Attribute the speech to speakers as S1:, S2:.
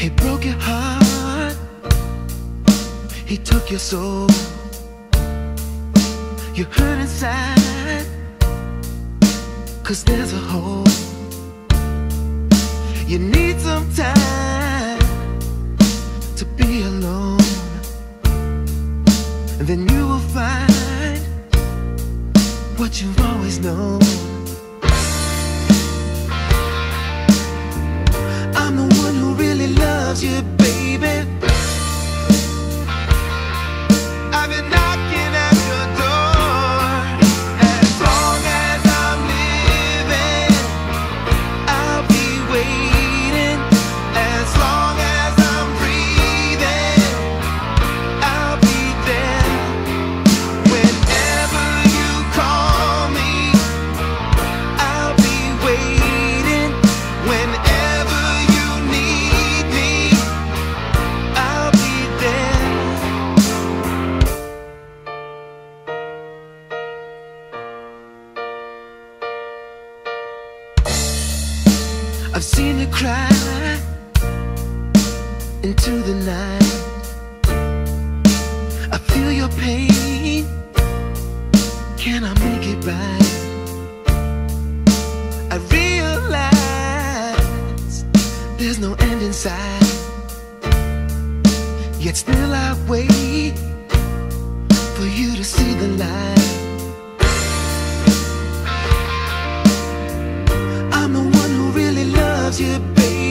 S1: He broke your heart, he took your soul. You hurt inside, 'cause there's a hole. You need some time to be alone, and then you will find what you've always known. I'm the one who really loves you, baby. I've been knocking at your door. As long as I'm living, I'll be waiting. As long as I'm breathing, I'll be there. Whenever you call me, I'll be waiting. Whenever you need me, I'll be there. I've seen you cry into the night. I feel your pain. Can I make it right? I realize there's no end in sight, yet still I wait for you to see the light. I'm the one who really loves you, baby.